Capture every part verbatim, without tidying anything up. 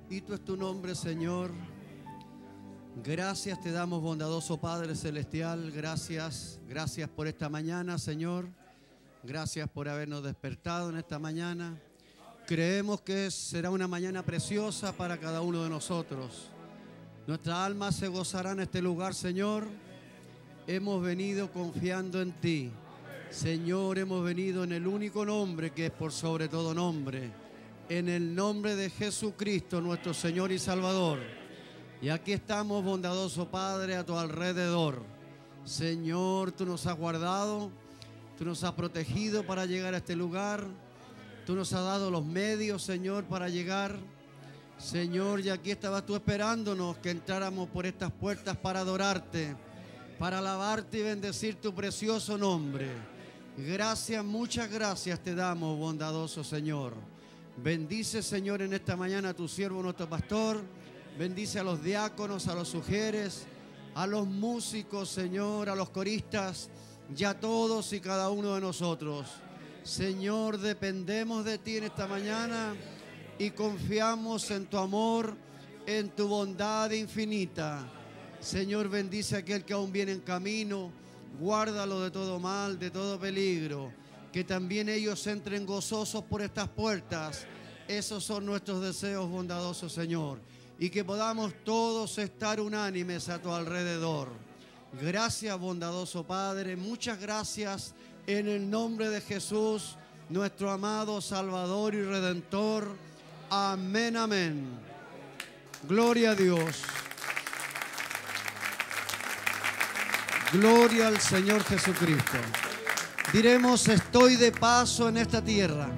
Bendito es tu nombre, Señor. Gracias te damos, bondadoso Padre Celestial. Gracias, gracias por esta mañana, Señor. Gracias por habernos despertado en esta mañana. Creemos que será una mañana preciosa para cada uno de nosotros. Nuestra alma se gozará en este lugar, Señor. Hemos venido confiando en ti. Señor, hemos venido en el único nombre que es por sobre todo nombre. En el nombre de Jesucristo, nuestro Señor y Salvador. Y aquí estamos, bondadoso Padre, a tu alrededor. Señor, tú nos has guardado, tú nos has protegido para llegar a este lugar. Tú nos has dado los medios, Señor, para llegar. Señor, y aquí estabas tú esperándonos que entráramos por estas puertas para adorarte, para alabarte y bendecir tu precioso nombre. Gracias, muchas gracias te damos, bondadoso Señor. Bendice, Señor, en esta mañana a tu siervo, nuestro pastor. Bendice a los diáconos, a los sugieres, a los músicos, Señor, a los coristas y a todos y cada uno de nosotros. Señor, dependemos de ti en esta mañana y confiamos en tu amor, en tu bondad infinita. Señor, bendice a aquel que aún viene en camino. Guárdalo de todo mal, de todo peligro. Que también ellos entren gozosos por estas puertas. Esos son nuestros deseos, bondadoso Señor. Y que podamos todos estar unánimes a tu alrededor. Gracias, bondadoso Padre. Muchas gracias en el nombre de Jesús, nuestro amado Salvador y Redentor. Amén, amén. Gloria a Dios. Gloria al Señor Jesucristo. Diremos, estoy de paso en esta tierra.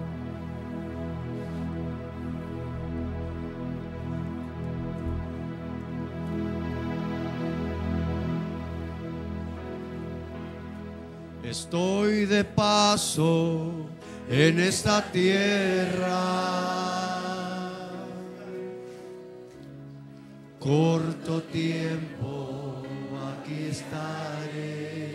Estoy de paso en esta tierra. Corto tiempo aquí estaré.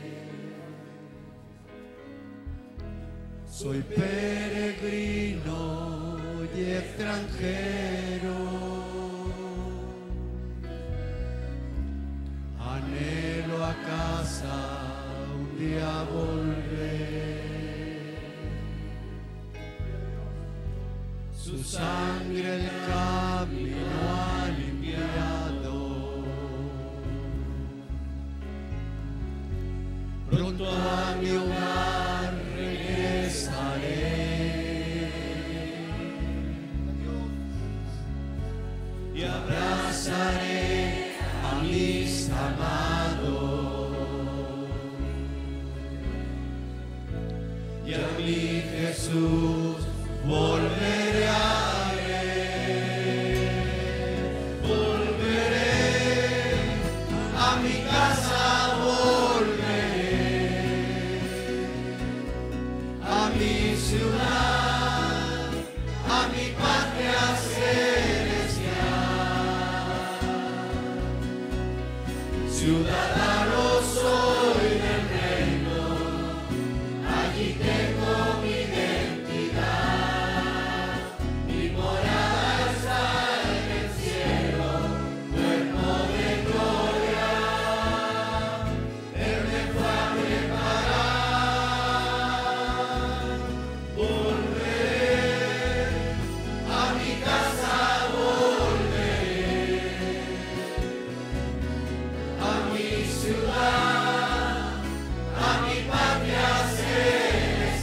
Soy peregrino y extranjero. Anhelo a casa un día volver. Su sangre el camino ha limpiado. Pronto a mi hogar regresaré y abrazaré a mis amados y a mi Jesús volveré a ver. Volveré a mi casa, volveré a mi ciudad, a mi patria celestial. Ciudadano soy del reino, allí tengo mi identidad. Mi morada está en el cielo, cuerpo de gloria. Él me fue a preparar. Volveré a mi casa, volveré a mi ciudad, a mi patria celestial.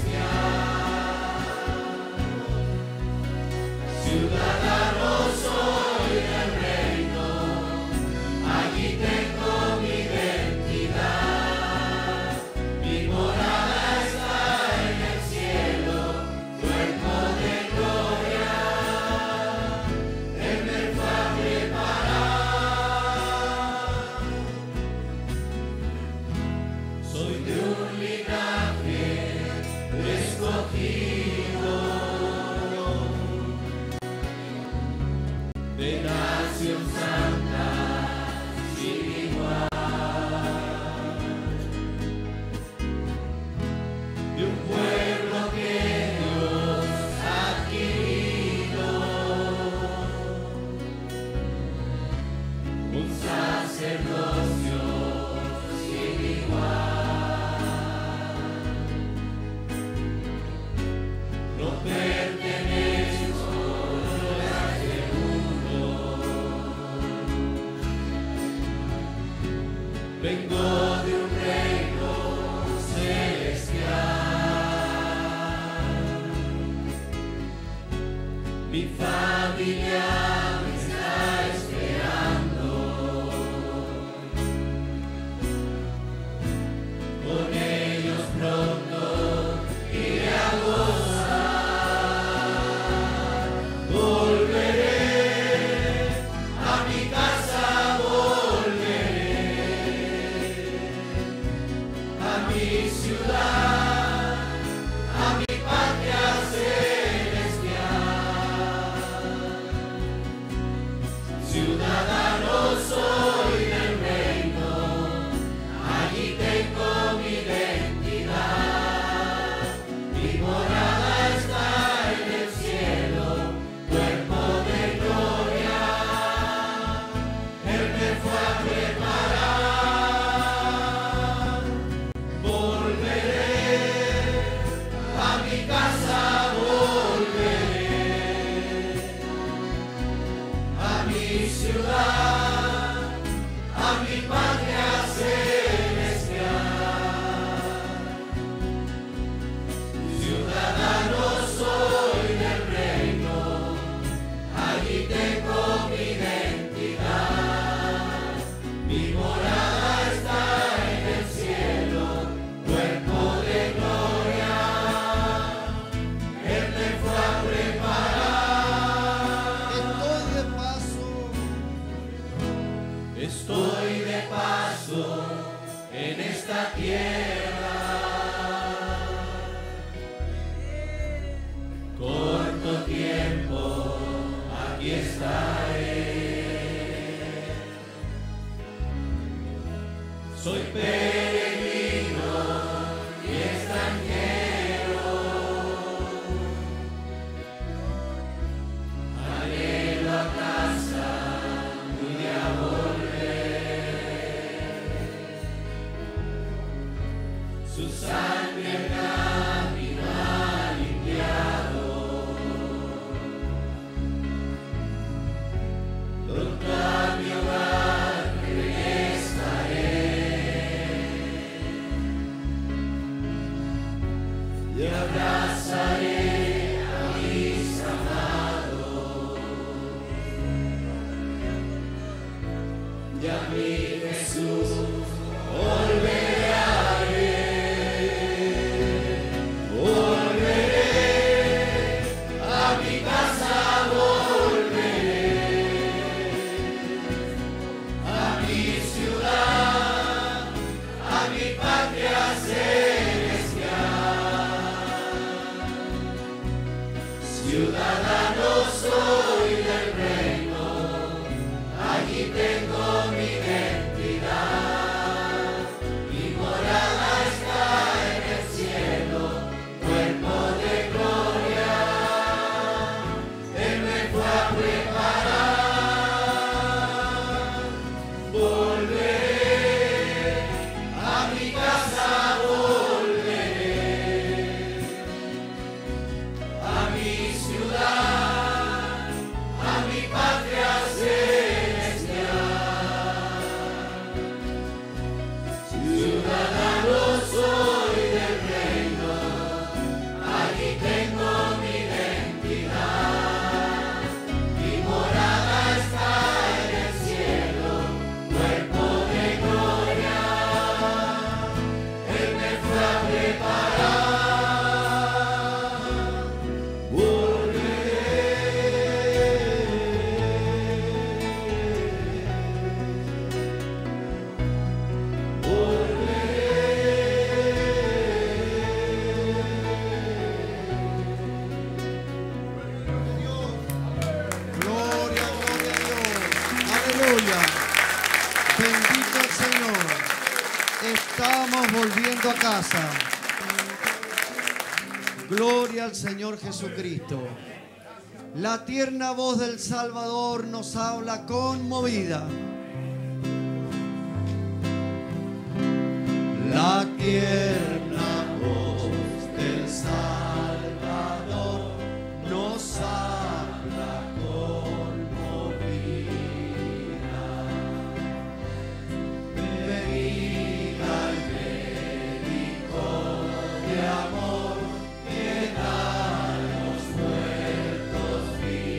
volviendo a casa. Gloria al Señor Jesucristo. La tierna voz del Salvador nos habla conmovida. La tierna voz del Salvador nos habla conmovida. Venid al médico de amor que da a los muertos vida.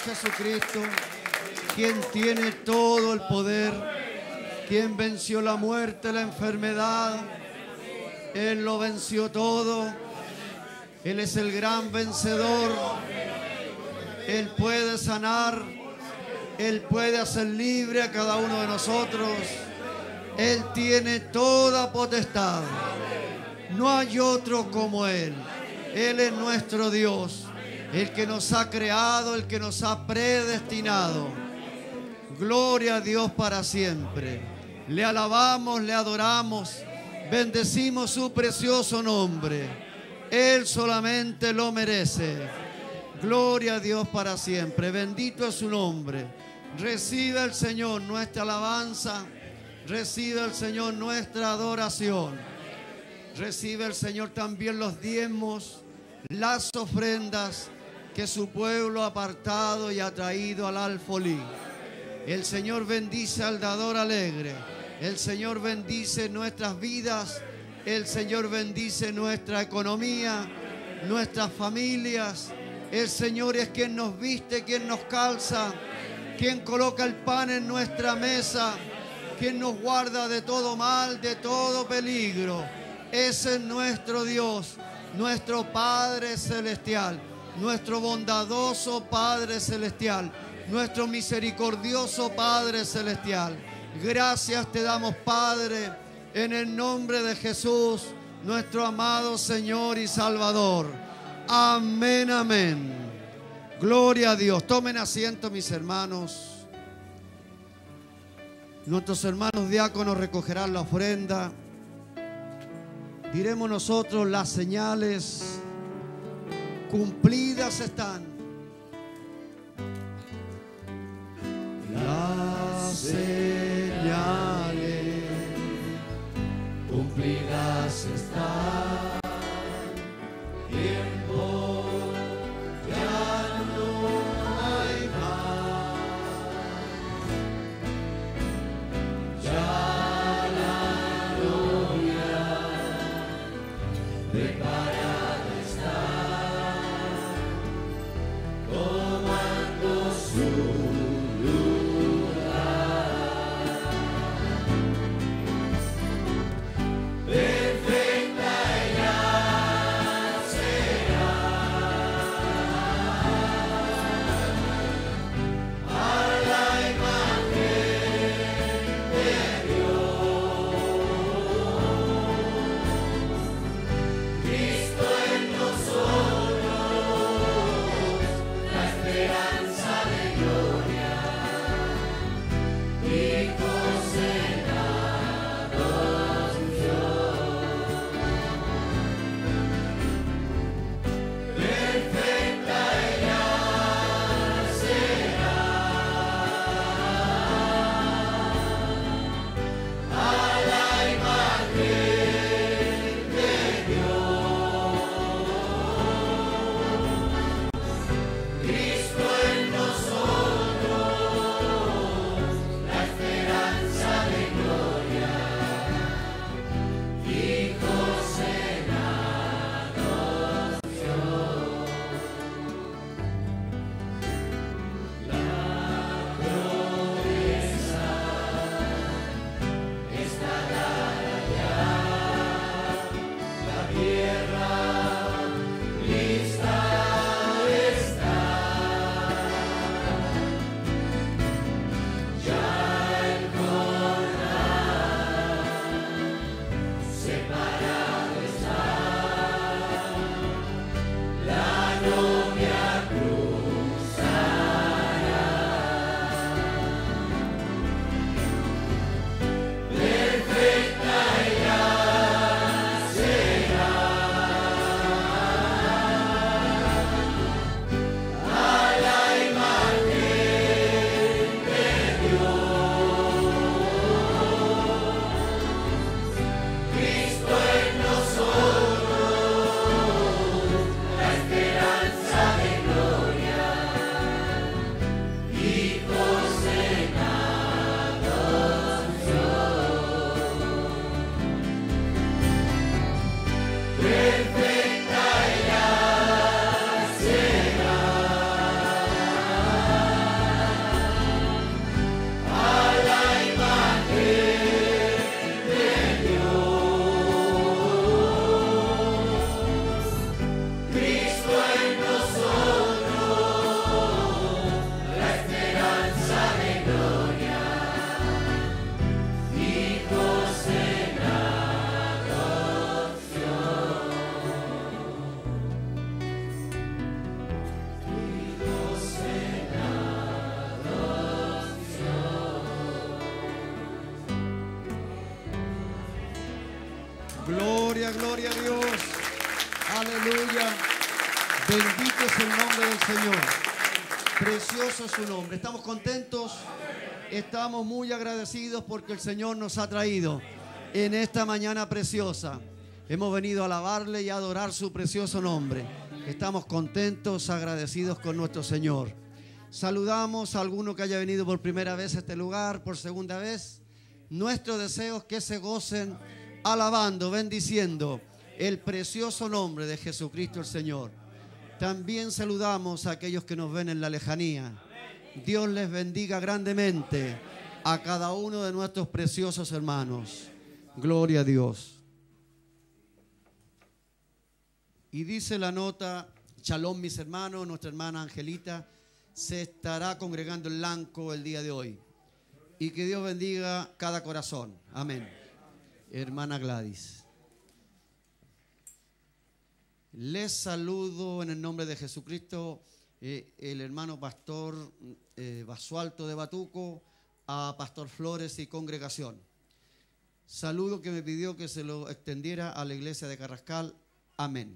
Jesucristo, quien tiene todo el poder, quien venció la muerte, la enfermedad. Él lo venció todo. Él es el gran vencedor. Él puede sanar. Él puede hacer libre a cada uno de nosotros. Él tiene toda potestad. No hay otro como Él. Él es nuestro Dios, el que nos ha creado, el que nos ha predestinado. Gloria a Dios para siempre. Le alabamos, le adoramos, bendecimos su precioso nombre. Él solamente lo merece. Gloria a Dios para siempre. Bendito es su nombre. Recibe el Señor nuestra alabanza. Recibe el Señor nuestra adoración. Recibe el Señor también los diezmos, las ofrendas que su pueblo ha apartado y ha traído al alfolí. El Señor bendice al dador alegre. El Señor bendice nuestras vidas. El Señor bendice nuestra economía, nuestras familias. El Señor es quien nos viste, quien nos calza, quien coloca el pan en nuestra mesa, quien nos guarda de todo mal, de todo peligro. Ese es nuestro Dios, nuestro Padre Celestial, nuestro bondadoso Padre Celestial, nuestro misericordioso Padre Celestial. Gracias te damos, Padre, en el nombre de Jesús, nuestro amado Señor y Salvador. Amén, amén. Gloria a Dios. Tomen asiento, mis hermanos. Nuestros hermanos diáconos recogerán la ofrenda. Diremos nosotros: las señales cumplidas están. Las señales cumplidas están. Tiempo ya no hay más. Ya la gloria preparada está. Gloria, gloria a Dios. Aleluya. Bendito es el nombre del Señor. Precioso es su nombre. Estamos contentos. Estamos muy agradecidos porque el Señor nos ha traído en esta mañana preciosa. Hemos venido a alabarle y a adorar su precioso nombre. Estamos contentos, agradecidos con nuestro Señor. Saludamos a alguno que haya venido por primera vez a este lugar, por segunda vez. Nuestro deseo es que se gocen alabando, bendiciendo el precioso nombre de Jesucristo el Señor. También saludamos a aquellos que nos ven en la lejanía. Dios les bendiga grandemente a cada uno de nuestros preciosos hermanos. Gloria a Dios. Y dice la nota: Shalom, mis hermanos. Nuestra hermana Angelita se estará congregando en Lanco el día de hoy. Y que Dios bendiga cada corazón. Amén. Hermana Gladys. Les saludo en el nombre de Jesucristo, eh, el hermano pastor eh, Basualto de Batuco, a Pastor Flores y congregación. Saludo que me pidió que se lo extendiera a la iglesia de Carrascal. Amén.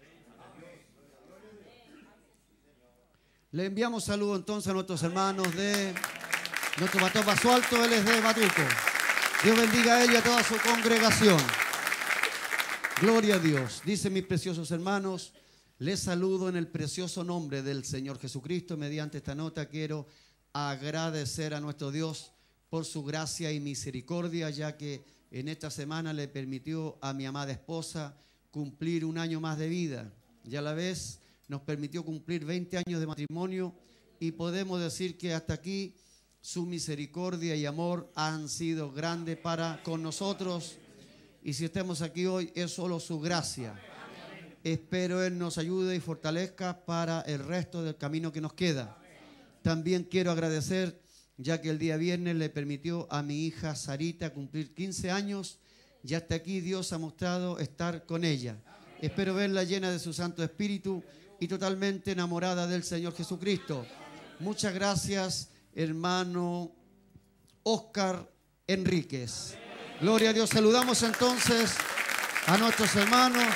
Le enviamos saludo entonces a nuestros hermanos de nuestro pastor Basualto, él es de Batuco. Dios bendiga a él y a toda su congregación. Gloria a Dios. Dicen mis preciosos hermanos, les saludo en el precioso nombre del Señor Jesucristo. Mediante esta nota quiero agradecer a nuestro Dios por su gracia y misericordia, ya que en esta semana le permitió a mi amada esposa cumplir un año más de vida. Y a la vez nos permitió cumplir veinte años de matrimonio, y podemos decir que hasta aquí su misericordia y amor han sido grandes para con nosotros. Y si estemos aquí hoy es solo su gracia. Espero Él nos ayude y fortalezca para el resto del camino que nos queda. También quiero agradecer, ya que el día viernes le permitió a mi hija Sarita cumplir quince años, y hasta aquí Dios ha mostrado estar con ella. Espero verla llena de su Santo Espíritu y totalmente enamorada del Señor Jesucristo. Muchas gracias, hermano Oscar Enríquez. Gloria a Dios. Saludamos entonces a nuestros hermanos,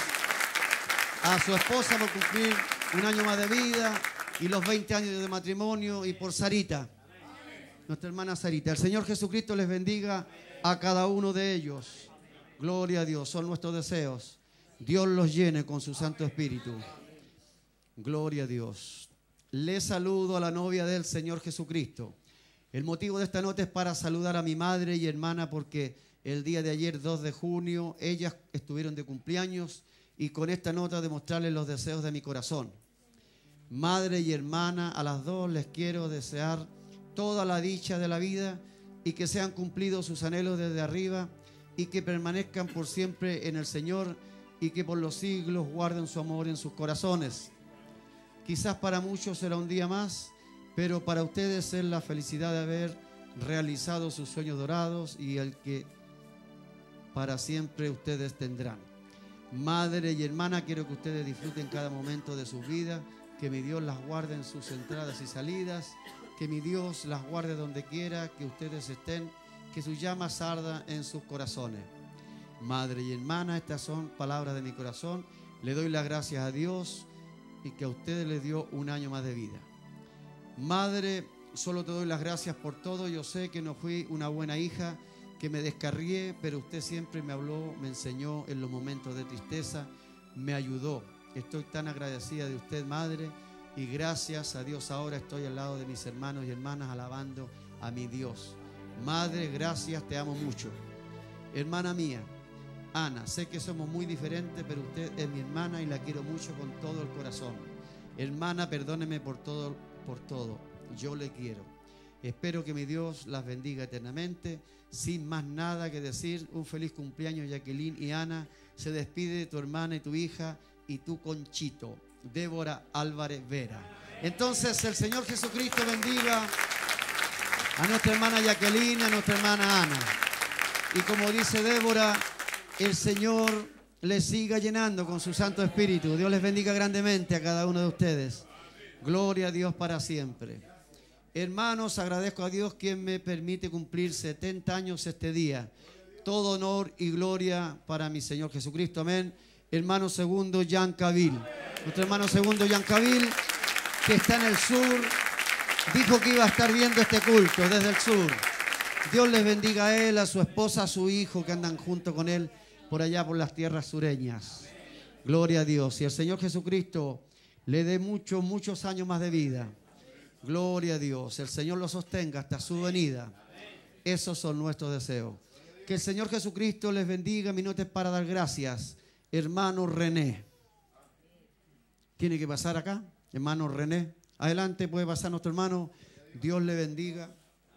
a su esposa por cumplir un año más de vida y los veinte años de matrimonio, y por Sarita, nuestra hermana Sarita. El Señor Jesucristo les bendiga a cada uno de ellos. Gloria a Dios. Son nuestros deseos. Dios los llene con su Santo Espíritu. Gloria a Dios. Les saludo a la novia del Señor Jesucristo. El motivo de esta nota es para saludar a mi madre y hermana, porque el día de ayer, dos de junio, ellas estuvieron de cumpleaños, y con esta nota demostrarles los deseos de mi corazón. Madre y hermana, a las dos les quiero desear toda la dicha de la vida, y que sean cumplidos sus anhelos desde arriba, y que permanezcan por siempre en el Señor, y que por los siglos guarden su amor en sus corazones. Quizás para muchos será un día más, pero para ustedes es la felicidad de haber realizado sus sueños dorados, y el que para siempre ustedes tendrán. Madre y hermana, quiero que ustedes disfruten cada momento de sus vidas, que mi Dios las guarde en sus entradas y salidas, que mi Dios las guarde donde quiera que ustedes estén, que sus llamas ardan en sus corazones. Madre y hermana, estas son palabras de mi corazón. Le doy las gracias a Dios y que a ustedes les dio un año más de vida. Madre, solo te doy las gracias por todo. Yo sé que no fui una buena hija, que me descarrié, pero usted siempre me habló, me enseñó en los momentos de tristeza, me ayudó. Estoy tan agradecida de usted, madre, y gracias a Dios ahora estoy al lado de mis hermanos y hermanas alabando a mi Dios. Madre, gracias, te amo mucho. Hermana mía, Ana, sé que somos muy diferentes, pero usted es mi hermana y la quiero mucho con todo el corazón. Hermana, perdóneme por todo, por todo. Yo le quiero. Espero que mi Dios las bendiga eternamente. Sin más nada que decir, un feliz cumpleaños, Jacqueline y Ana. Se despide de tu hermana y tu hija y tu Conchito, Débora Álvarez Vera. Entonces el Señor Jesucristo bendiga a nuestra hermana Jacqueline, a nuestra hermana Ana. Y como dice Débora, el Señor les siga llenando con su Santo Espíritu. Dios les bendiga grandemente a cada uno de ustedes. Gloria a Dios para siempre. Hermanos, agradezco a Dios quien me permite cumplir setenta años este día. todo honor y gloria para mi Señor Jesucristo. Amén. Hermano segundo, Jan Cabil. Nuestro hermano segundo, Jan Cabil, que está en el sur, dijo que iba a estar viendo este culto desde el sur. Dios les bendiga a él, a su esposa, a su hijo, que andan junto con él por allá por las tierras sureñas. Gloria a Dios. Y el Señor Jesucristo le dé muchos, muchos años más de vida. Gloria a Dios. El Señor lo sostenga hasta su venida. Esos son nuestros deseos. Que el Señor Jesucristo les bendiga. Mi nota es para dar gracias. Hermano René. ¿Tiene que pasar acá? Hermano René. Adelante, puede pasar nuestro hermano. Dios le bendiga.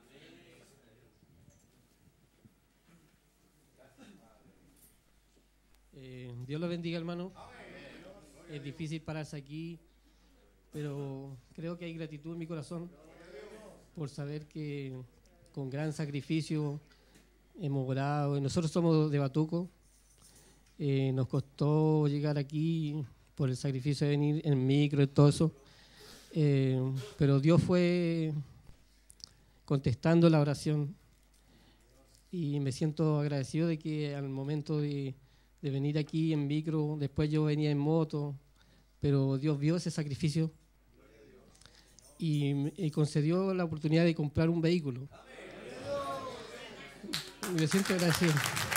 Eh, Dios lo bendiga, hermano. Es difícil pararse aquí, pero creo que hay gratitud en mi corazón por saber que con gran sacrificio hemos orado. Nosotros somos de Batuco. Eh, nos costó llegar aquí por el sacrificio de venir en micro y todo eso. Eh, pero Dios fue contestando la oración y me siento agradecido de que al momento de, de venir aquí en micro, después yo venía en moto, pero Dios vio ese sacrificio y, y concedió la oportunidad de comprar un vehículo. Me siento agradecido.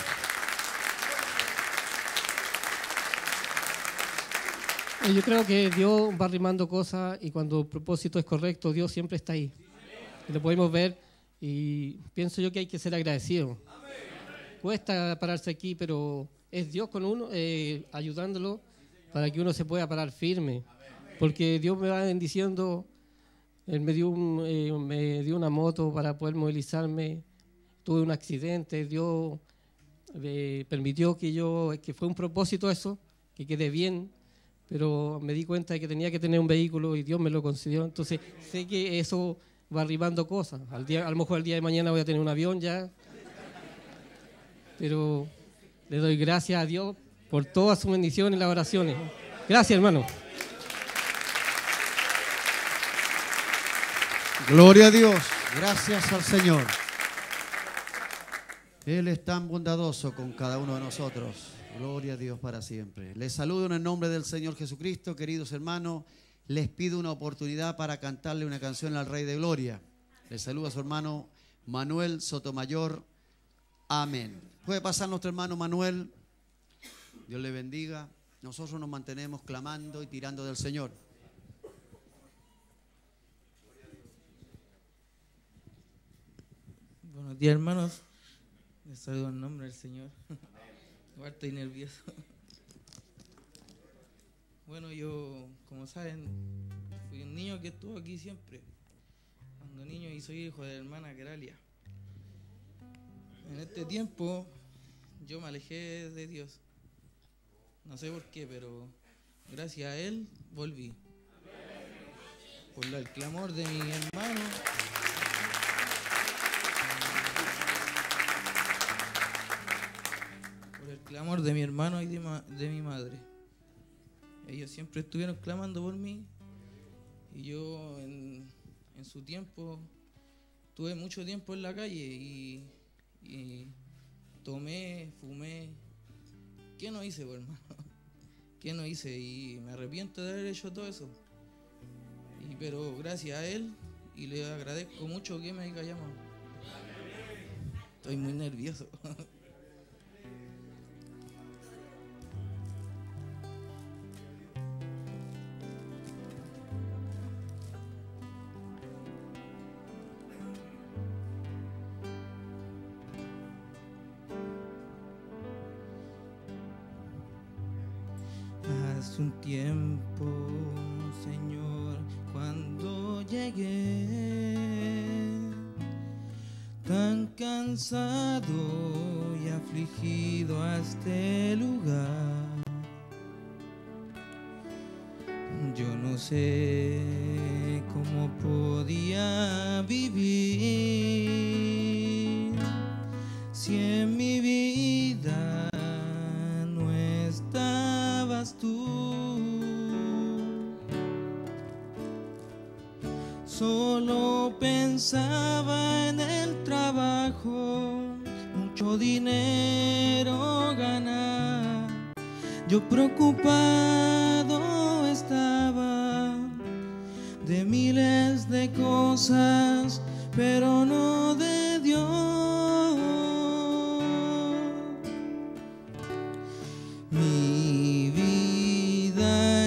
Yo creo que Dios va arrimando cosas y cuando el propósito es correcto, Dios siempre está ahí. Y lo podemos ver y pienso yo que hay que ser agradecido. Cuesta pararse aquí, pero es Dios con uno, eh, ayudándolo para que uno se pueda parar firme. Porque Dios me va bendiciendo. Él me dio, un, eh, me dio una moto para poder movilizarme. Tuve un accidente, Dios eh, permitió que yo, que fue un propósito eso, que quedé bien. Pero me di cuenta de que tenía que tener un vehículo y Dios me lo concedió. Entonces sé que eso va arribando cosas. Al día, a lo mejor el día de mañana voy a tener un avión ya. Pero le doy gracias a Dios por todas sus bendiciones y las oraciones. Gracias, hermano. Gloria a Dios. Gracias al Señor. Él es tan bondadoso con cada uno de nosotros. Gloria a Dios para siempre. Les saludo en el nombre del Señor Jesucristo, queridos hermanos. Les pido una oportunidad para cantarle una canción al Rey de Gloria. Les saluda a su hermano Manuel Sotomayor. Amén. Puede pasar nuestro hermano Manuel. Dios le bendiga. Nosotros nos mantenemos clamando y tirando del Señor. Buenos días, hermanos. Les saludo en nombre del Señor. Igual estoy nervioso. Bueno, yo, como saben, fui un niño que estuvo aquí siempre. Cuando niño y soy hijo de la hermana Keralia. En este tiempo yo me alejé de Dios. No sé por qué, pero gracias a Él volví. Por el clamor de mi hermano. El clamor de mi hermano y de, ma de mi madre. Ellos siempre estuvieron clamando por mí y yo en, en su tiempo tuve mucho tiempo en la calle y, y tomé, fumé. ¿Qué no hice, pues, hermano? ¿Qué no hice? Y me arrepiento de haber hecho todo eso. Y, pero gracias a él y le agradezco mucho que me haya llamado. Estoy muy nervioso. Hace un tiempo, Señor, cuando llegué, tan cansado y afligido a este lugar, yo no sé cómo podía vivir si en mi vida no estabas tú. Solo pensaba en el trabajo, un mucho dinero ganar. Yo preocupado estaba de miles de cosas, pero no de Dios. Mi vida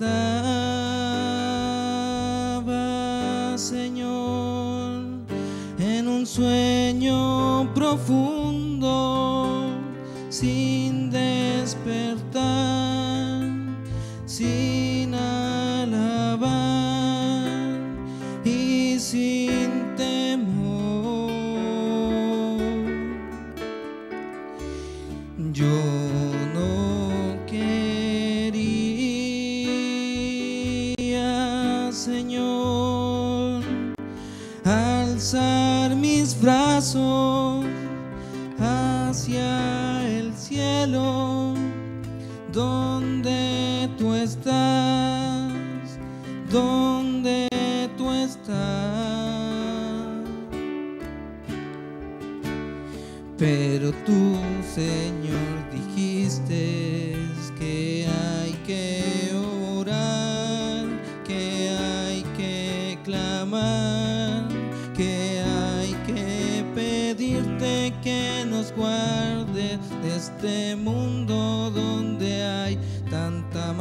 estaba, Señor, en un sueño profundo, sin despertar, sin alabar y sin temor. Yo no quería, Señor, alzar mis brazos hacia el cielo, donde tú estás, donde tú estás. Pero tú, Señor, dijiste que hay que orar, que hay que clamar, que hay que pedirte que nos guardes de este mundo donde hay tanta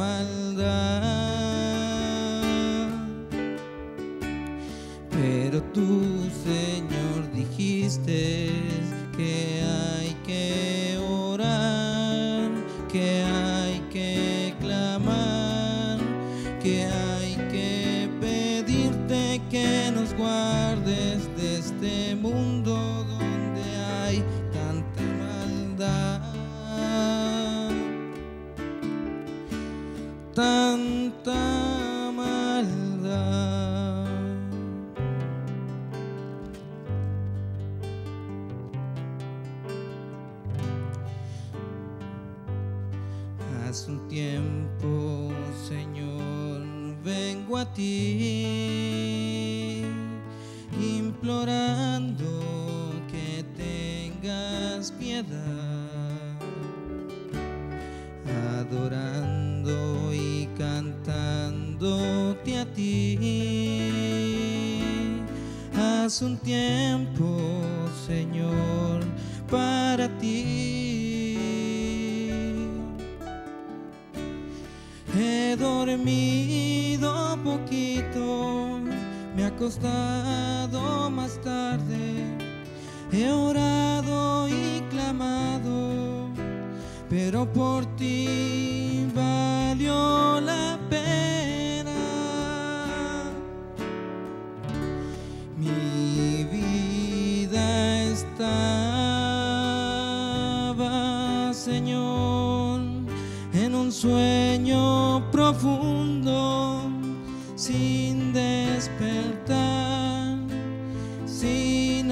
maldad. Pero tú, Señor, dijiste que hay que orar, que hay que clamar, que hay que pedirte que nos guardes de este mundo donde hay tanta maldad, tanta maldad. Hace un tiempo, Señor, vengo a ti, implorando que tengas piedad, adorando y cantándote a ti. Hace un tiempo, Señor, para ti he dormido poquito, me he acostado más tarde, he orado y clamado, pero por ti valió la pena. Mi vida estaba, Señor, en un sueño profundo, sin despertar, sin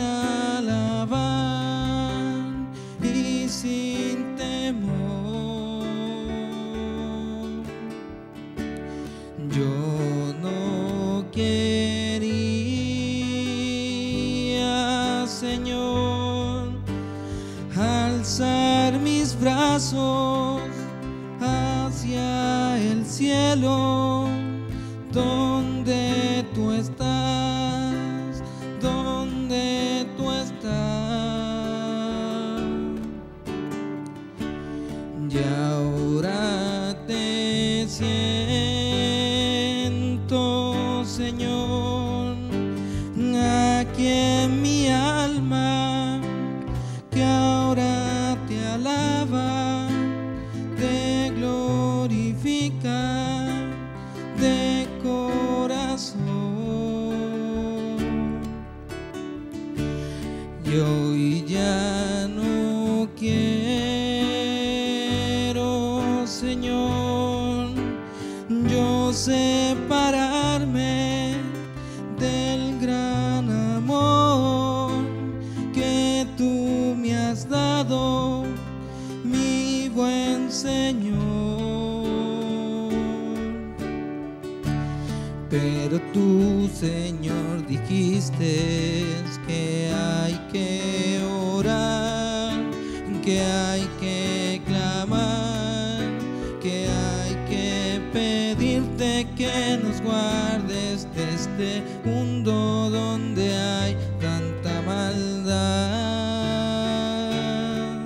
alabar y sin temor. Yo no quería, Señor, alzar mis brazos hacia el cielo, donde tú estás, donde tú estás. Y ahora te siento, Señor, aquí en mi alma, que ahora te alaba, te glorifica de corazón. Y hoy ya no quiero, Señor, yo separarme del gran amor que tú me has dado, mi buen Señor. Pero tú, Señor, dijiste que hay que orar, que hay que clamar, que hay que pedirte que nos guardes de este mundo donde hay tanta maldad.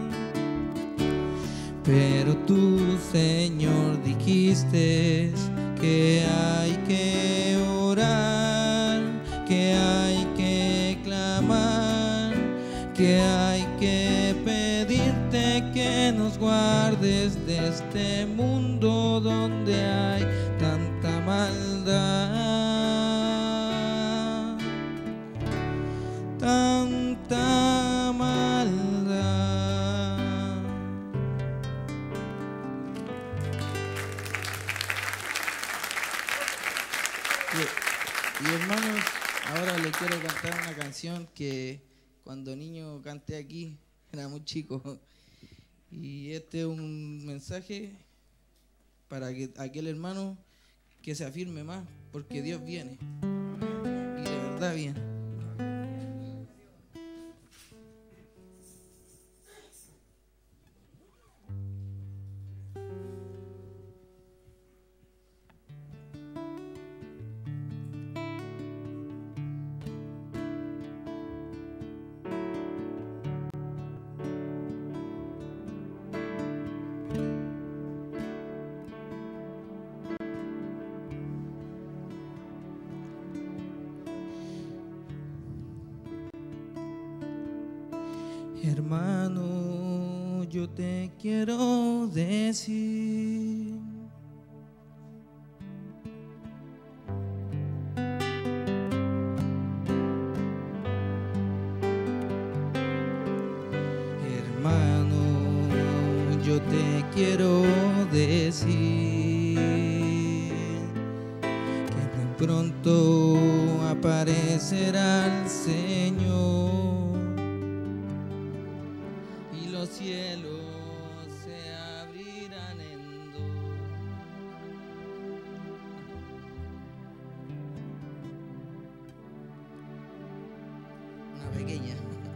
Pero tú, Señor, dijiste que hay que orar, que hay que clamar, que hay que pedirte que nos guardes de este mundo donde hay tanta maldad, tanta maldad. Y, y hermanos, ahora les quiero cantar una canción que cuando niño canté aquí, era muy chico. Y este es un mensaje para que aquel hermano que se afirme más, porque Dios viene. Y de verdad viene. Hermano, yo te quiero decir, hermano, yo te quiero decir que muy pronto aparecerá el Señor. Los cielos se abrirán en dos. Una pequeña.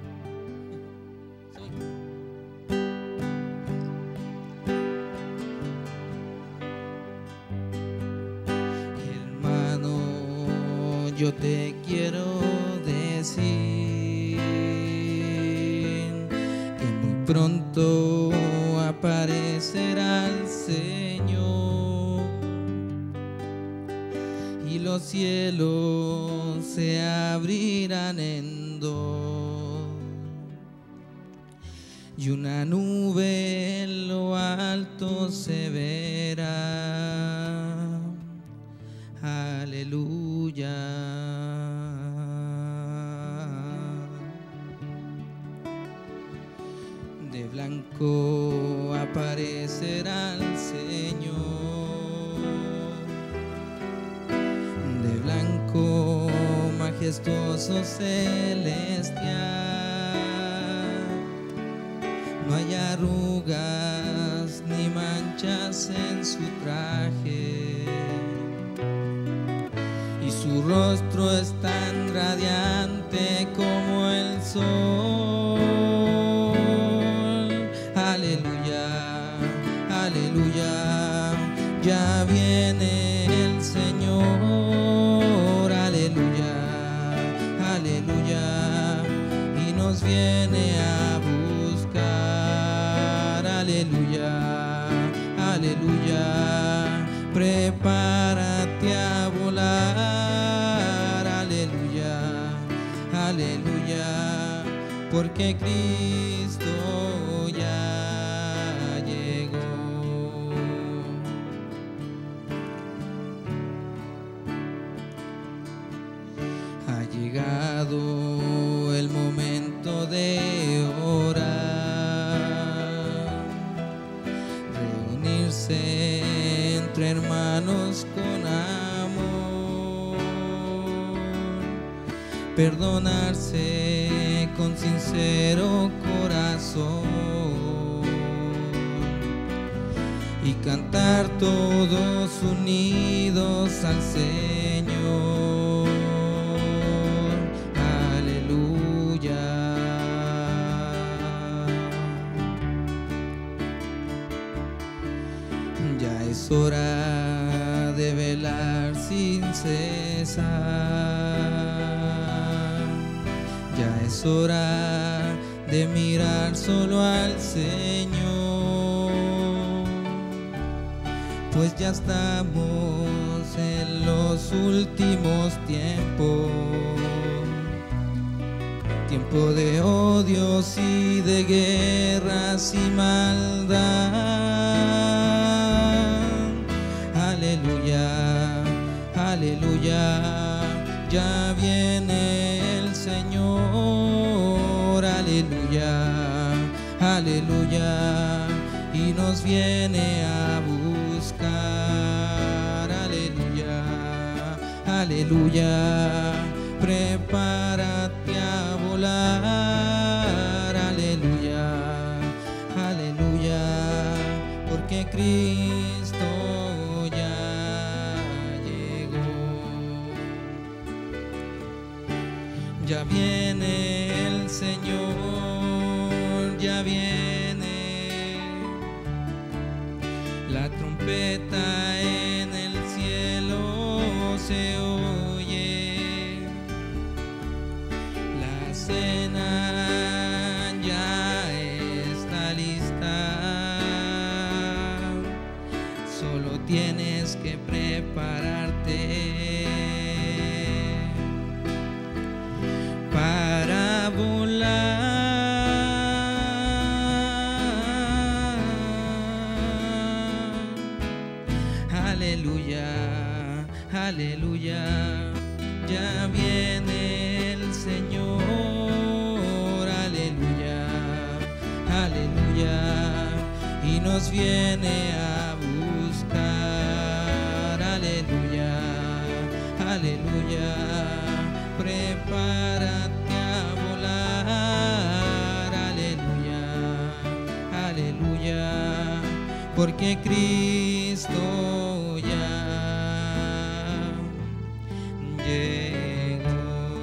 Hermano, yo te quiero decir, pronto aparecerá el Señor y los cielos se abrirán en dos y una nube en lo alto se verá. Aleluya. De blanco aparecerá el Señor, de blanco majestuoso celestial, no hay arrugas ni manchas en su traje, y su rostro es tan radiante como el sol. Aleluya, aleluya, ya viene el Señor. Aleluya, aleluya, y nos viene a buscar. Aleluya, aleluya, prepárate a volar. Aleluya, aleluya, porque Cristo el momento de orar, reunirse entre hermanos con amor, perdonarse con sincero corazón y cantar todos unidos al Señor. Aleluya. es hora de velar sin cesar. Ya es hora de mirar solo al Señor, pues ya estamos en los últimos tiempos. Tiempo de odios y de guerras y maldad. Aleluya, aleluya, ya viene el Señor. Aleluya, aleluya, y nos viene a buscar. Aleluya, aleluya, prepárate a volar. Aleluya, aleluya, porque Cristo ya llegó. Ya viene el Señor, ya viene. La trompeta en el cielo se oye. La cena ya está lista. Solo tienes que prepararte para volar. Aleluya, aleluya, ya viene el Señor. Aleluya, aleluya, y nos viene a buscar. Aleluya, aleluya, prepárate a volar. Aleluya, aleluya, porque Cristo ya llegó.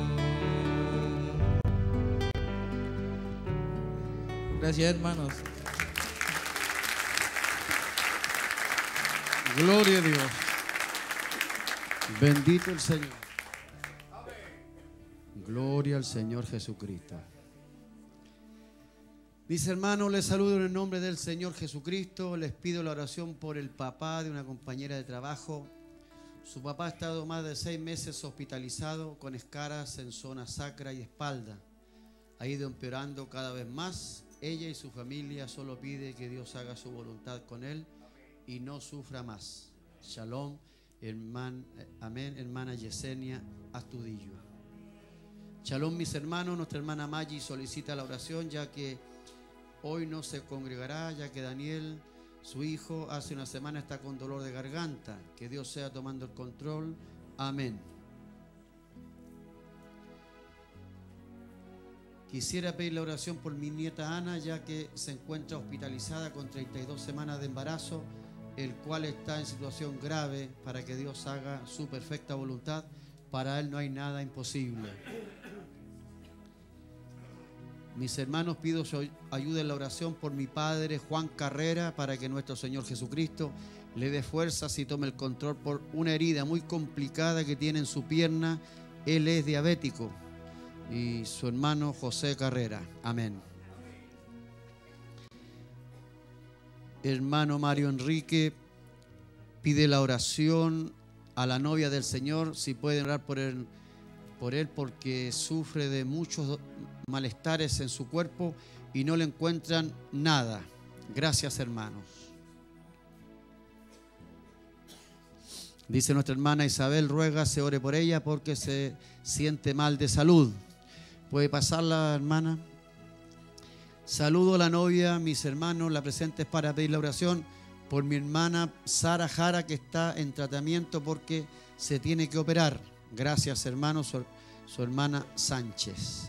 Gracias, hermanos. Gloria a Dios. Bendito el Señor. Gloria al Señor Jesucristo. Mis hermanos, les saludo en el nombre del Señor Jesucristo. Les pido la oración por el papá de una compañera de trabajo. Su papá ha estado más de seis meses hospitalizado con escaras en zona sacra y espalda. Ha ido empeorando cada vez más. Ella y su familia solo pide que Dios haga su voluntad con él y no sufra más. Shalom, herman, amén, hermana Yesenia Astudillo. Shalom, mis hermanos. Nuestra hermana Maggi solicita la oración ya que hoy no se congregará, ya que Daniel, su hijo, hace una semana está con dolor de garganta. Que Dios sea tomando el control. Amén. Quisiera pedir la oración por mi nieta Ana, ya que se encuentra hospitalizada con treinta y dos semanas de embarazo, el cual está en situación grave, para que Dios haga su perfecta voluntad. Para Él no hay nada imposible. Mis hermanos, pido su ayuda en la oración por mi padre Juan Carrera, para que nuestro Señor Jesucristo le dé fuerzas y tome el control por una herida muy complicada que tiene en su pierna. Él es diabético. Y su hermano José Carrera. Amén. Hermano Mario Enrique pide la oración a la novia del Señor, si pueden orar por él, por él porque sufre de muchos malestares en su cuerpo y no le encuentran nada. Gracias, hermanos. Dice nuestra hermana Isabel, ruega se ore por ella porque se siente mal de salud. ¿Puede pasarla, hermana? Saludo a la novia, mis hermanos. La presente es para pedir la oración por mi hermana Sara Jara, que está en tratamiento porque se tiene que operar. Gracias, hermanos. Su, su hermana Sánchez.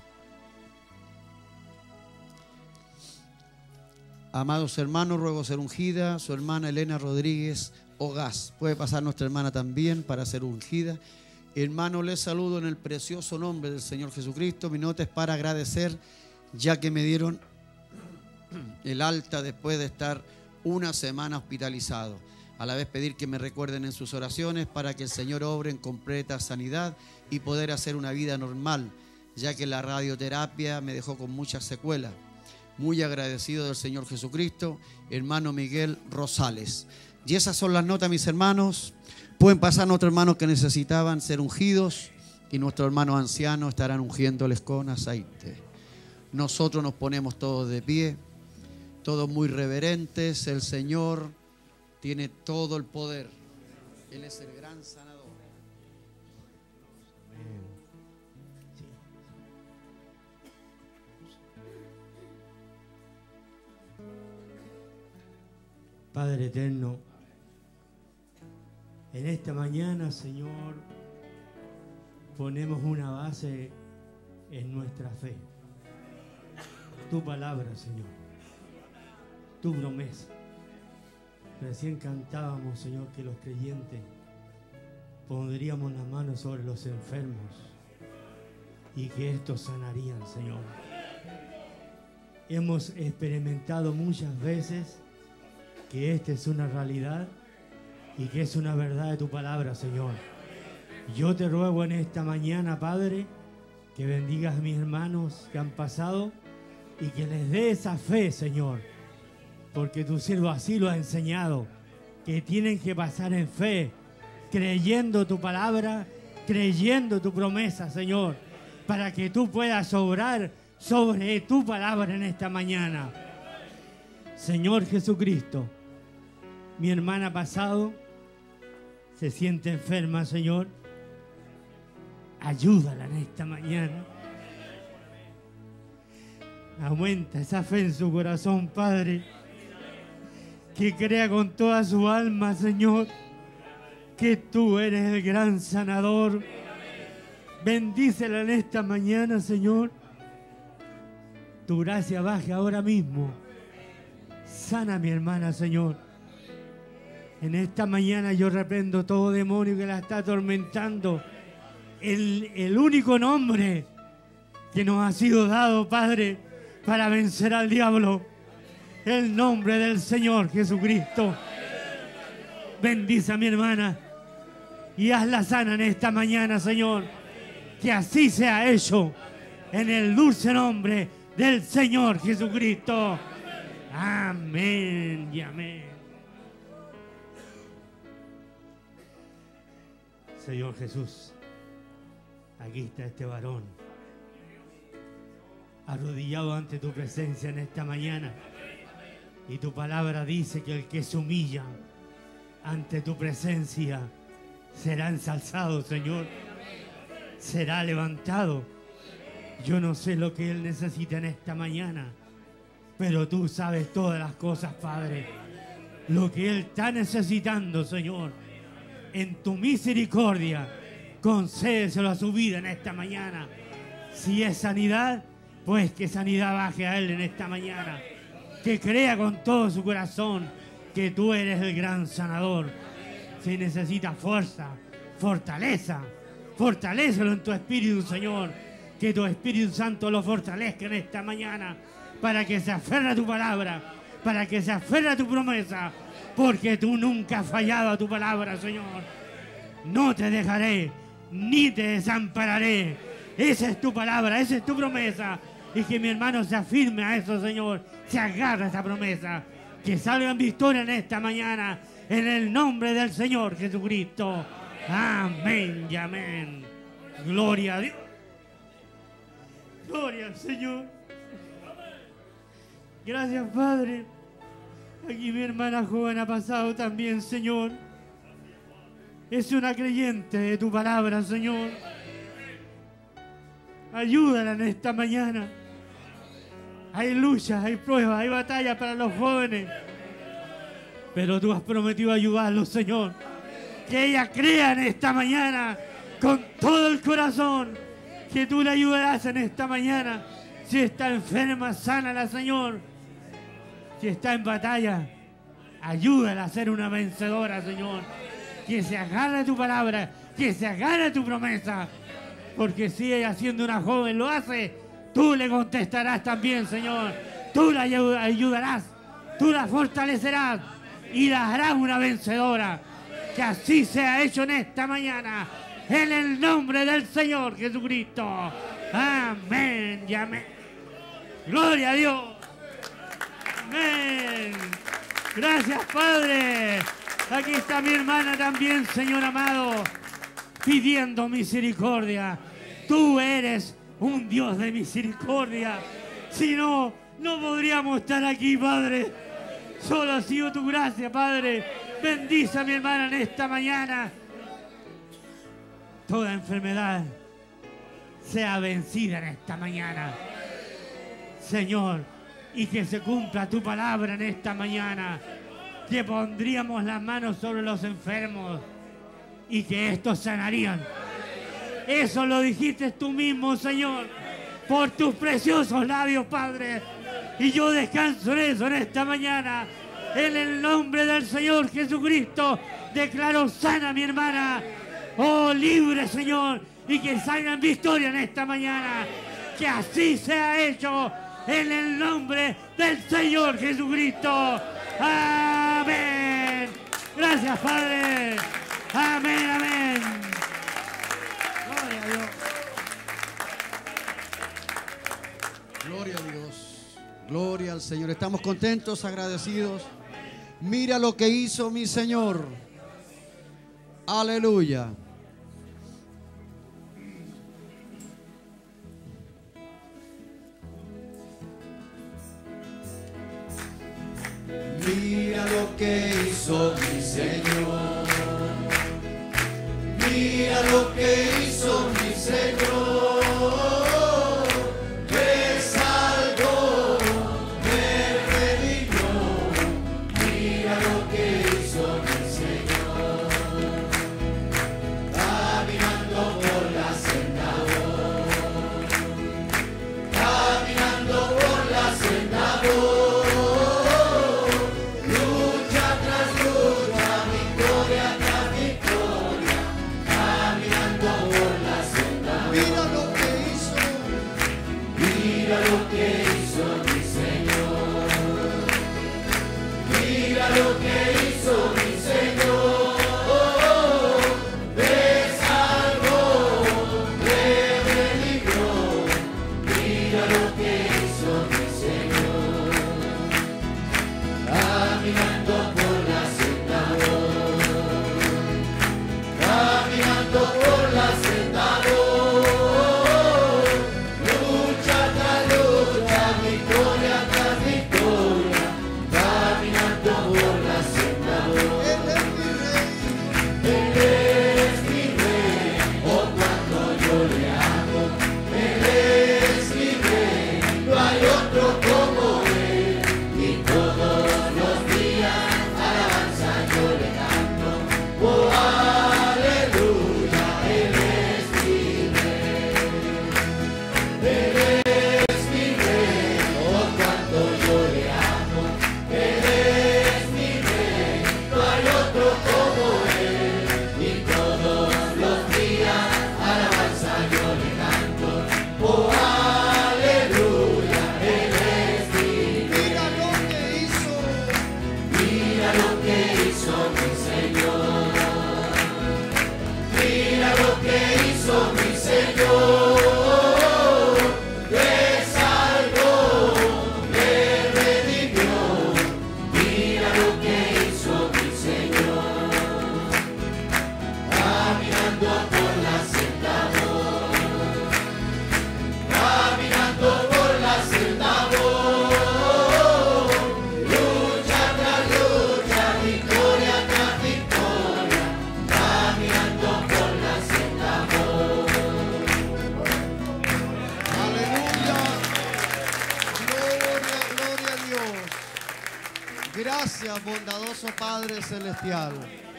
Amados hermanos, ruego ser ungida su hermana Elena Rodríguez Ogaz. Puede pasar nuestra hermana también para ser ungida. Hermano, les saludo en el precioso nombre del Señor Jesucristo. Mi nota es para agradecer, ya que me dieron el alta después de estar una semana hospitalizado. A la vez pedir que me recuerden en sus oraciones para que el Señor obre en completa sanidad y poder hacer una vida normal, ya que la radioterapia me dejó con muchas secuelas. Muy agradecido del Señor Jesucristo, hermano Miguel Rosales. Y esas son las notas, mis hermanos. Pueden pasar nuestros hermanos que necesitaban ser ungidos y nuestros hermanos ancianos estarán ungiéndoles con aceite. Nosotros nos ponemos todos de pie, todos muy reverentes. El Señor tiene todo el poder. Él es el gran sanador. Padre eterno, en esta mañana, Señor, ponemos una base en nuestra fe. Tu palabra, Señor, tu promesa. Recién cantábamos, Señor, que los creyentes pondríamos las manos sobre los enfermos y que estos sanarían, Señor. Hemos experimentado muchas veces que esta es una realidad y que es una verdad de tu palabra, Señor. Yo te ruego en esta mañana, Padre, que bendigas a mis hermanos que han pasado y que les dé esa fe, Señor, porque tu siervo así lo ha enseñado, que tienen que pasar en fe, creyendo tu palabra, creyendo tu promesa, Señor, para que tú puedas obrar sobre tu palabra en esta mañana. Señor Jesucristo, mi hermana pasado se siente enferma, Señor. Ayúdala en esta mañana. Aumenta esa fe en su corazón, Padre. Que crea con toda su alma, Señor, que tú eres el gran sanador. Bendícela en esta mañana, Señor. Tu gracia baje ahora mismo. Sana a mi hermana, Señor. En esta mañana yo reprendo todo demonio que la está atormentando. El, el único nombre que nos ha sido dado, Padre, para vencer al diablo. El nombre del Señor Jesucristo. Bendice a mi hermana y hazla sana en esta mañana, Señor. Que así sea hecho en el dulce nombre del Señor Jesucristo. Amén y amén. Señor Jesús, aquí está este varón, arrodillado ante tu presencia en esta mañana. Y tu palabra dice que el que se humilla ante tu presencia será ensalzado, Señor. Será levantado. Yo no sé lo que él necesita en esta mañana, pero tú sabes todas las cosas, Padre. Lo que él está necesitando, Señor. En tu misericordia, concédeselo a su vida en esta mañana. Si es sanidad, pues que sanidad baje a él en esta mañana. Que crea con todo su corazón que tú eres el gran sanador. Si necesita fuerza, fortaleza, fortalécelo en tu espíritu, Señor. Que tu Espíritu Santo lo fortalezca en esta mañana, para que se aferre a tu palabra, para que se aferre a tu promesa, porque tú nunca has fallado a tu palabra, Señor. No te dejaré, ni te desampararé. Esa es tu palabra, esa es tu promesa. Y que mi hermano se afirme a eso, Señor. Se agarra a esa promesa. Que salga en victoria en esta mañana, en el nombre del Señor Jesucristo. Amén y amén. Gloria a Dios. Gloria al Señor. Gracias, Padre. Aquí mi hermana joven ha pasado también, Señor. Es una creyente de tu palabra, Señor. Ayúdala en esta mañana. Hay luchas, hay pruebas, hay batallas para los jóvenes. Pero tú has prometido ayudarlos, Señor. Que ella crea en esta mañana con todo el corazón que tú le ayudarás en esta mañana. Si está enferma, sánala, Señor. Si está en batalla, ayúdala a ser una vencedora, Señor. Que se agarre a tu palabra, que se agarre a tu promesa. Porque si ella, siendo una joven, lo hace, tú le contestarás también, Señor. Tú la ayudarás, tú la fortalecerás. y la harás una vencedora. Que así sea hecho en esta mañana, en el nombre del Señor Jesucristo. Amén y amén. Gloria a Dios. Amén. Gracias, Padre. Aquí está mi hermana también, Señor amado, pidiendo misericordia. Tú eres un Dios de misericordia. Si no, no podríamos estar aquí, Padre. Solo ha sido tu gracia, Padre. Bendice a mi hermana en esta mañana. Toda enfermedad sea vencida en esta mañana, Señor, y que se cumpla tu palabra en esta mañana, que pondríamos las manos sobre los enfermos y que estos sanarían. Eso lo dijiste tú mismo, Señor, por tus preciosos labios, Padre, y yo descanso en eso en esta mañana. En el nombre del Señor Jesucristo declaro sana a mi hermana. Oh, libre, Señor, y que salga en victoria en esta mañana. Que así sea hecho en el nombre del Señor Jesucristo. Amén. Gracias, Padre. Amén, amén. Gloria a Dios. Gloria a Dios. Gloria al Señor. Estamos contentos, agradecidos. Mira lo que hizo mi Señor. Aleluya. Mira lo que hizo mi Señor. Mira lo que hizo mi Señor. Me salvó, me redimió. Mira lo que hizo mi Señor. Caminando por la senda, caminando por la senda. Gracias, bondadoso Padre Celestial.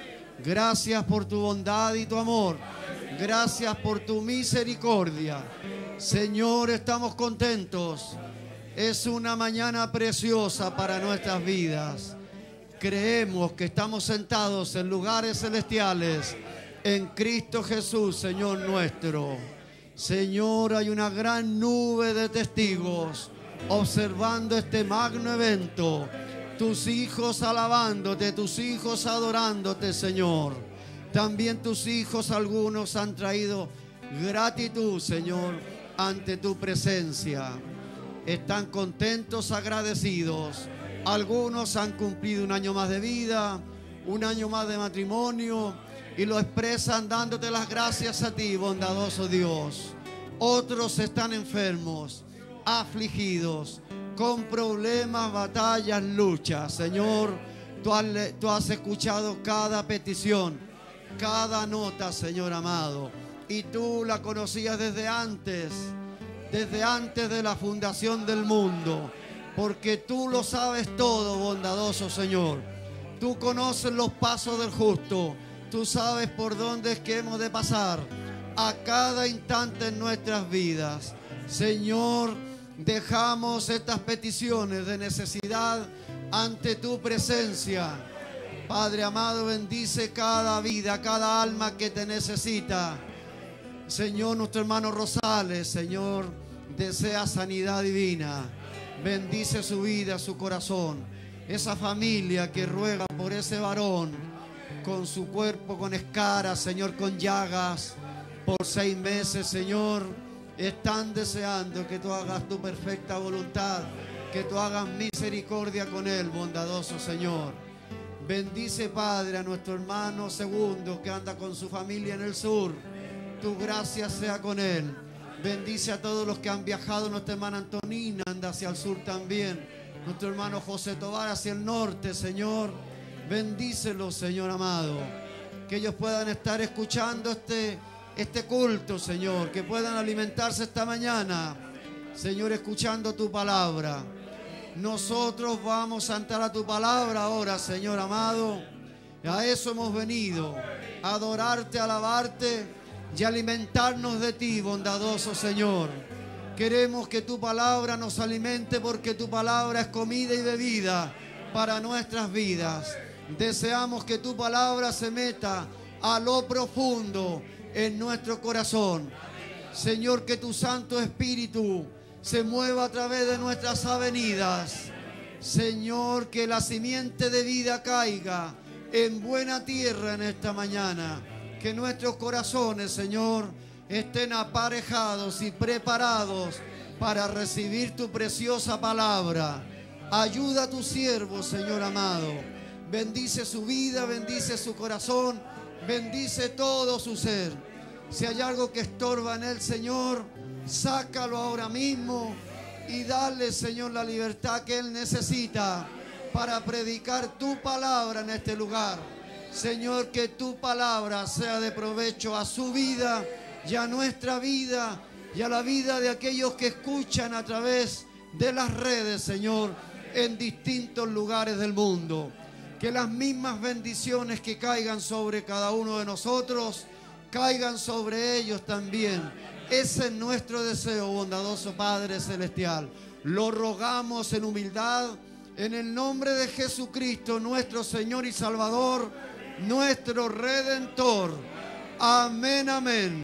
Gracias por tu bondad y tu amor. Gracias por tu misericordia. Señor, estamos contentos. Es una mañana preciosa para nuestras vidas. Creemos que estamos sentados en lugares celestiales en Cristo Jesús, Señor nuestro. Señor, hay una gran nube de testigos observando este magno evento tus hijos alabándote, tus hijos adorándote, Señor. También tus hijos, algunos han traído gratitud, Señor, ante tu presencia. Están contentos, agradecidos. Algunos han cumplido un año más de vida, un año más de matrimonio, y lo expresan dándote las gracias a ti, bondadoso Dios. Otros están enfermos, afligidos, con problemas, batallas, luchas. Señor, tú has, tú has escuchado cada petición, cada nota, Señor amado, y tú la conocías desde antes, desde antes de la fundación del mundo, porque tú lo sabes todo, bondadoso Señor. Tú conoces los pasos del justo, tú sabes por dónde es que hemos de pasar a cada instante en nuestras vidas. Señor, dejamos estas peticiones de necesidad ante tu presencia. Padre amado, bendice cada vida, cada alma que te necesita. Señor, nuestro hermano Rosales, Señor, desea sanidad divina. Bendice su vida, su corazón. Esa familia que ruega por ese varón con su cuerpo con escaras, Señor, con llagas por seis meses, Señor, están deseando que tú hagas tu perfecta voluntad, que tú hagas misericordia con él, bondadoso Señor. Bendice, Padre, a nuestro hermano Segundo que anda con su familia en el sur. Tu gracia sea con él. Bendice a todos los que han viajado. Nuestra hermana Antonina anda hacia el sur también. Nuestro hermano José Tobar hacia el norte, Señor. Bendícelos, Señor amado. Que ellos puedan estar escuchando este, este culto, Señor. Que puedan alimentarse esta mañana, Señor, escuchando tu palabra. Nosotros vamos a entrar a tu palabra ahora, Señor amado. A eso hemos venido, a adorarte, a alabarte y alimentarnos de ti, bondadoso Señor. Queremos que tu palabra nos alimente, porque tu palabra es comida y bebida para nuestras vidas. Deseamos que tu palabra se meta a lo profundo en nuestro corazón. Señor, que tu Santo Espíritu se mueva a través de nuestras avenidas. Señor, que la simiente de vida caiga en buena tierra en esta mañana. Que nuestros corazones, Señor, estén aparejados y preparados para recibir tu preciosa palabra. Ayuda a tu siervo, Señor amado. Bendice su vida, bendice su corazón, bendice todo su ser. Si hay algo que estorba en él, Señor, sácalo ahora mismo y dale, Señor, la libertad que él necesita para predicar tu palabra en este lugar. Señor, que tu palabra sea de provecho a su vida y a nuestra vida y a la vida de aquellos que escuchan a través de las redes, Señor, en distintos lugares del mundo. Que las mismas bendiciones que caigan sobre cada uno de nosotros caigan sobre ellos también. Ese es nuestro deseo, bondadoso Padre Celestial. Lo rogamos en humildad, en el nombre de Jesucristo, nuestro Señor y Salvador, nuestro Redentor. Amén, amén.